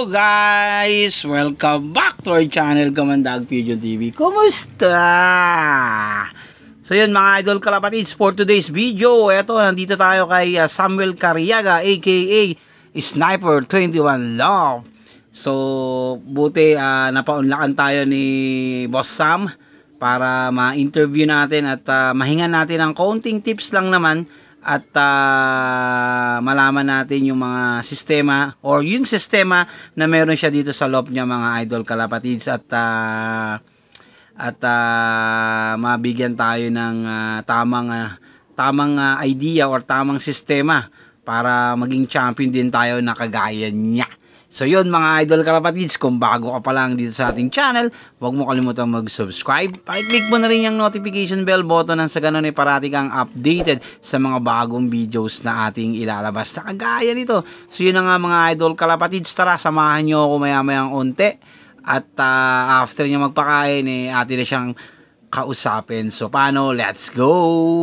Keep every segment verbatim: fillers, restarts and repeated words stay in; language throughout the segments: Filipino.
Hello guys! Welcome back to our channel, Kamandag Fusion T V. Kumusta? So yun mga idol kalapatids, for today's video, eto, nandito tayo kay uh, Samuel Cariaga aka Sniper twenty-one Love. So buti uh, napaunlakan tayo ni Boss Sam para ma-interview natin at uh, mahingan natin ng konting tips lang naman at uh, malaman natin yung mga sistema or yung sistema na meron siya dito sa loob niya mga idol kalapatids at uh, at uh, mabigyan tayo ng uh, tamang uh, tamang uh, idea or tamang sistema para maging champion din tayo na kagaya niya. So yun mga idol kalapatids, kung bago ka pa lang dito sa ating channel, huwag mo kalimutan mag-subscribe. Pakiclick mo na rin yung notification bell button nang sa ganun ay parati kang updated sa mga bagong videos na ating ilalabas na kagaya nito. So yun na nga mga idol kalapatids, tara samahan nyo ako maya mayang unti. At uh, after niya magpakain, eh, atin na siyang kausapin. So paano? Let's go!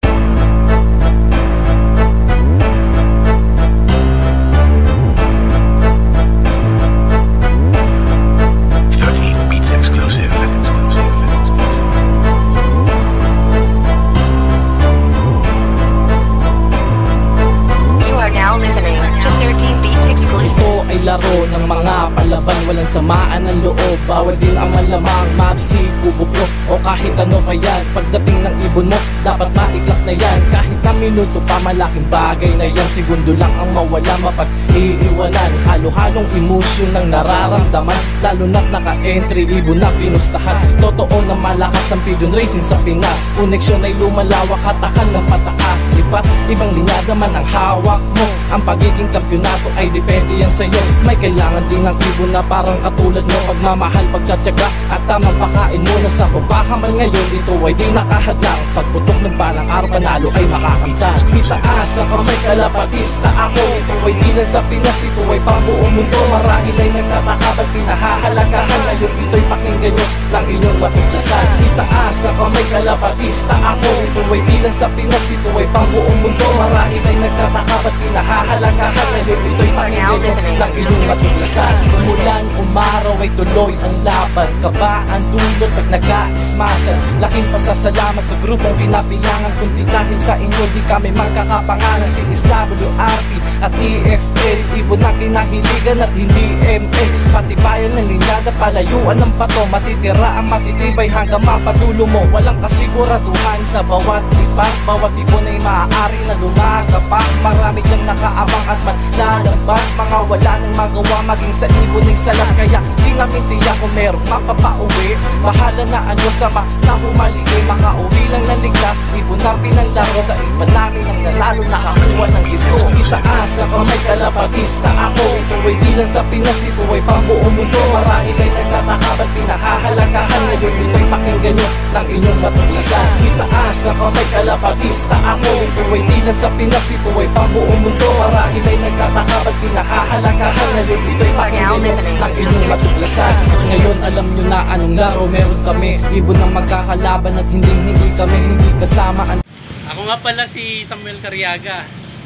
Laro ng mga palaban, walang samaan ng loob. Bawal din ang malamang mabsi, kubo pro o kahit ano pa yan. Pagdating ng ibon mo, dapat maiklap na yan. Kahit na minuto pa, malaking bagay na yan. Segundo lang ang mawala, mapag-iiwanan. Halo-halong emosyon ng nararamdaman, lalo na't naka-entry, ibon na pinustahan. Totoo na malakas ang pigeon racing sa Pinas. Koneksyon ay lumalawak, hatakal ng pataas. Iba't ibang linyada man ang hawak mo. Ang pagiging kampyonato ay depende yan sa'yo. May kailangan din ng ibon na parang katulad mo. Pagmamahal, pagtsatsaga at tamang pakain mo. Nasa baba man ngayon, ito ay di nakahadlang. Pagputok ng balang araw, panalo ay makakamtan. Itaas ang kamay, kalapatista ako. Ito ay di lang sa Pinas, ito ay pambuong mundo. Marahil ay nagtataka, ba't pinahahalagahan? Ngayon ito'y pakinggan nyo ng inyong matuklasan. Itaas ang kamay, kalapatista ako. Ito ay di lang sa Pinas, ito ay pambuong mundo. Marahil ay nagtataka, ba't pinahahalagahan? Ngayon ito'y pakinggan nyo ng inyong matuklasan. Umulan, umaraw ay tuloy ang laban. Kaba ang dulot pag nag-a-smashan. Laking pasasalamat sa grupong pinapilangan. Kundi dahil sa inyo di kami magkakapangalan. Si S W R P at E F L, ibon na kinahiligan at hindi M L. Patibayan ng linyada, palayuan ng bato. Matitira ang matitibay hanggang mapatulo mo. Walang kasiguraduhan sa bawat lipat. Bawat ibon ay maaari na lumagapang. Marami diyang nakaabang at manlalabas. Mga wala nang magawa, maging sa ibon ay salat. Kaya di namin tiyak kung merong mapapauwi. Bahala na ano sa mga nahumaligay. Makauwi lang na ligtas, ibon na pinanlaro. Kaiba namin ang nanalo, nakakuha ng ito. Itaas ang kamay, kalapatista ako. Ito ay di lang sa Pinas, ito ay pambuong mundo. Marahil ay nagtataka, ba't pinahahalagahan? Ngayon ito'y pakinggan nyo ng inyong matuklasan. Itaas ang kamay, kalapatista ako. Ito ay di lang sa Pinas, ito ay pambuong mundo. Marahil ay nagtataka, ba't pinahahalagahan? Ngayon ito'y pakinggan nyo ng inyong matuklasan. Ngayon alam nyo na anong laro meron kami. Ibon ng magkakalaban at hindi hindi kami hindi kasama. Ako nga pala si Samuel Cariaga,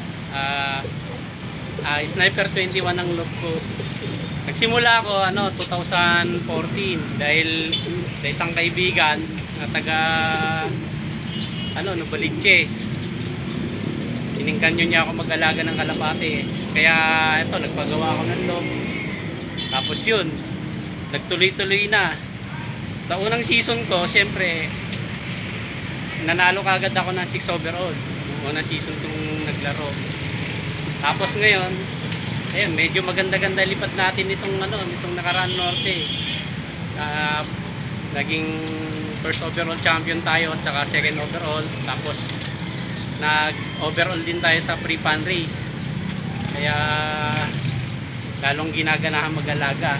uh, uh, Sniper twenty-one ang loob ko. Nagsimula ako ano two thousand fourteen dahil sa isang kaibigan na taga ano Novaliches. Iningganyo niya ako mag-alaga ng kalapate. Kaya ito, nagpagawa ako ng loob. Tapos yun, nagtuloy-tuloy na. Sa unang season ko, siyempre, nanalo kagad ako ng six overall. Unang season kong naglaro. Tapos ngayon, ayun, medyo maganda-ganda lipat natin itong, ano, itong nakaraan norte. Uh, naging first overall champion tayo at saka second overall. Tapos, nag-overall din tayo sa pre-pan race. Kaya lalong ginaganahan mag-alaga.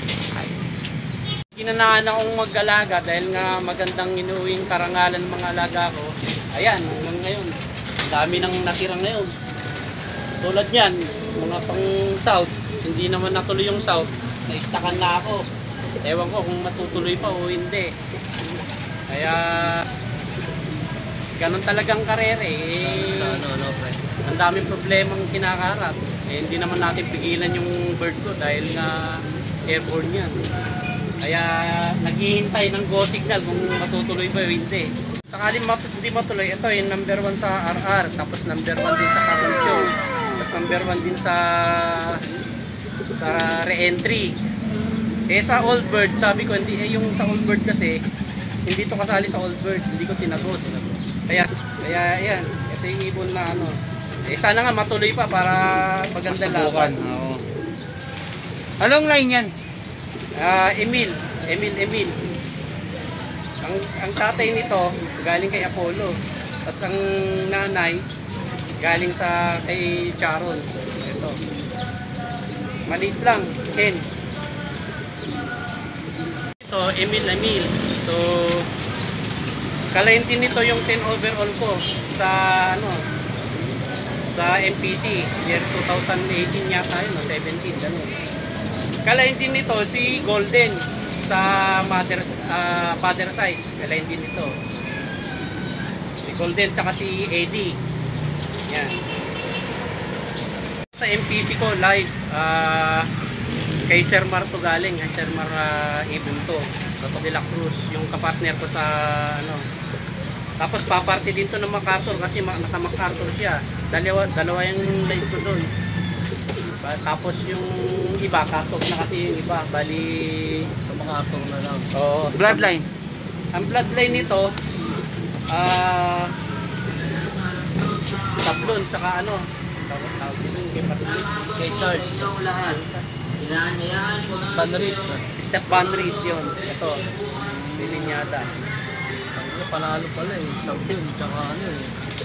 Ginanahan akong mag-alaga dahil nga magandang inuwing karangalan ng mga alaga ko. Ayan, hanggang ngayon dami nang natira ngayon. Tulad yan, mga pang south, hindi naman natuloy yung south, naistakan na ako. Ewan ko kung matutuloy pa o hindi. Kaya ganun talagang karere eh. Sa ano, no, pre? Ang daming problemang kinakaharap. Eh, hindi naman natin pigilan yung bird ko dahil nga airborne yan. Kaya naghihintay ng go signal kung matutuloy ba o hindi. Sakaling mat hindi matuloy, ito yung number one sa R R, tapos number one din sa Caruncho, tapos number one din sa sa re-entry. Eh sa old bird, sabi ko, hindi, eh, yung sa old bird kasi, hindi to kasali sa old bird, hindi ko tinagos. Kaya, kaya yan, ito yung ibon na ano. Eh sana nga matuloy pa para maganda laban. Oo. Anong line yan? Ah, Emil, Emil, Emil. Ang ang tatay nito galing kay Apollo. Tapos ang nanay galing sa kay Charon. Ito. Maliit lang, Ken. Ito, Emil, Emil. So kalaintin nito yung ten overall ko sa ano sa M P C year two thousand eighteen yata yun, seventeen ganun. Kalaintin nito si Golden sa mother uh, father side. Kalaintin nito si Golden tsaka si Eddie. Yan. Sa M P C ko live uh, kay Sir Mar to galing, kay Sir Mar uh, Ibon to sa De La Cruz, yung kapartner ko sa ano. Tapos paparte din to ng MacArthur kasi naka-MacArthur siya. Dalawa, dalawa yung live ko doon. Tapos yung iba, cut-off na kasi yung iba. Bali Sa MacArthur na lang. Oo. Bloodline. Ang bloodline nito, ah, sablon, saka ano, tawag tawag dito yung kapatid. Kay Sard. Panrit. Step Banrit yun. Ito, Pilinyada. Ang panalo pala eh. Sablon, tsaka ano eh.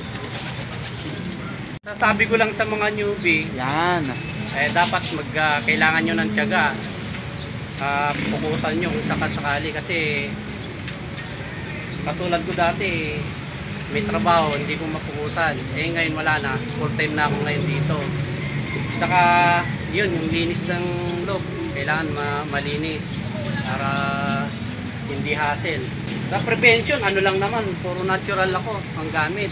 Sasabi ko lang sa mga newbie, Yan. eh dapat mag uh, kailangan nyo ng tiyaga. Uh, pukusan nyo kung sakasakali kasi katulad ko dati may trabaho, hindi ko mapukusan. Eh ngayon wala na, full time na ako ngayon dito. Saka yun, yung linis ng loob kailangan ma malinis para hindi hassle. Sa prevention, ano lang naman, puro natural ako ang gamit.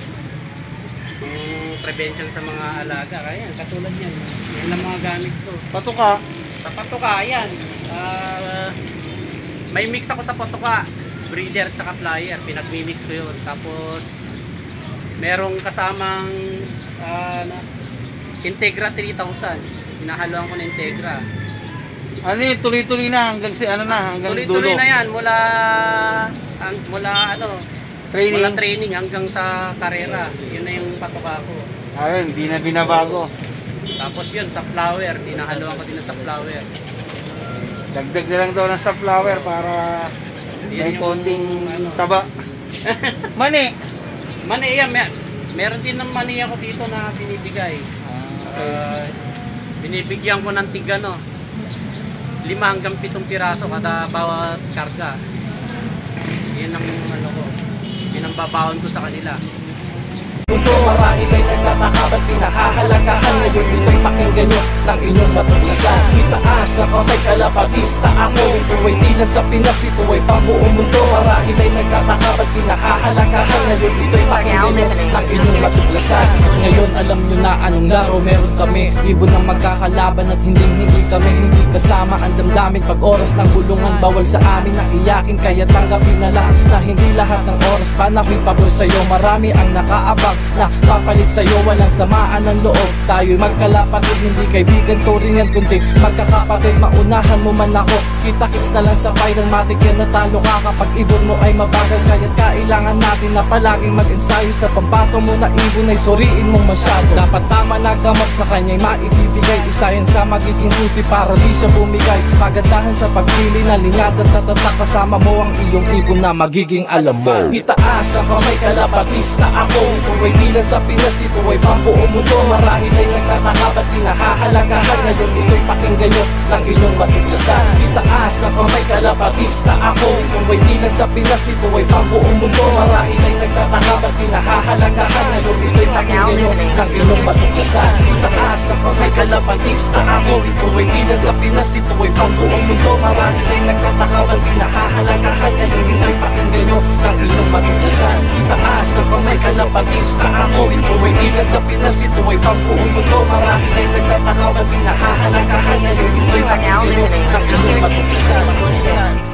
Yung prevention sa mga alaga, kaya katulad yan, yan ang mga gamit ko. Patuka. Sa patuka, yan. Uh, may mix ako sa patuka. Breeder at saka flyer. Pinag-mimix ko yun. Tapos, merong kasamang uh, Integra three thousand. Hinahaluan ko ng Integra. Ano yun? Tuloy-tuloy na hanggang si ano na, hanggang dulo. Tuloy-tuloy na yan. Mula, ang, mula ano, Training. mula training hanggang sa karera. Yun na yung patuka ko. Ayun, hindi na binabago. Tapos yun, sa flower. Hinahaluan ko din sa flower. Dagdag na lang daw ng sa flower para Yan may yung, konting ano. taba. Mani. Mani, yan. Mer meron din ng mani ako dito na binibigay. Uh, binibigyan ko ng tiga, no? Lima hanggang pitong piraso kada bawat karga. Yan ang ano ko. Yan ang babawon ko sa kanila. Mundo marahil ay nagtatakabat, pinahahalagahan. Ngayon ito'y pakinggan nyo ng inyong matuklasan. Itaas ang kamay kalapatista ako. Ito ay di lang sa Pinas, ito ay pambuong mundo. Marahil ay nagtatakabat, pinahahalagahan. Ngayon ito'y pakinggan nyo ng inyong matuklasan. Ngayon alam nyo na anong laro meron kami. Ibon ng magkakalaban at hindi hindi kami hindi kasama ang damdamin. Pag oras ng bulungan, bawal sa amin na iyakin. Kaya tanggapin na lang na hindi lahat ng oras panako'y pabor sa'yo. Marami ang nakaabang na papalit sa'yo, walang samaan ng loob. Tayo'y magkalapatid, hindi kaibigan turingan kundi magkakapatid. Maunahan mo man ako, kita-kits na lang sa final matic. Yan natalo ka kapag ibon mo ay mabagal. Kaya't kailangan natin na palaging mag-ensayo. Sa pambato mo na ibon ay suriin mong masyado. Dapat tama na gamot sa kanya'y maibibigay. Isa yan sa magiging susi para di siya bumigay. Pagandahan sa pagpili na linyad at tatatak. Kasama mo ang iyong ibon na magiging alam mo. Itaas ang kamay kalapatista ako. Ito ay di lang sa Pinas, ito ay pambuong mundo. Marahil ay nagtatakabat, pinahahalagahan. Ngayon ito'y pakinggan nyo ng inyong matuklasan. Itaas ang kamay kalapatista ako. Ito ay di lang sa Pinas, ito ay pambuong mundo. Marahil ay nagtatakabat, pinahahalagahan. Ngayon ito'y pakinggan nyo ng inyong matuklasan. Itaas ang kamay kalapatista ako. Ito ay di lang sa Pinas, ito ay pambuong mundo. Marahil ay nagtatakabat, pinahahalagahan. Ngayon ito'y pakinggan nyo ng inyong matuklasan. Itaas ang kamay kalapatista ako. Ito ay di lang sa Pinas, ito ay pambuong mundo. Marami ay nagtataka, maging nahahalagahan. Ngayon ito'y You are now pakinggan listening ng to inyong Your T V mag-isa. exclusive.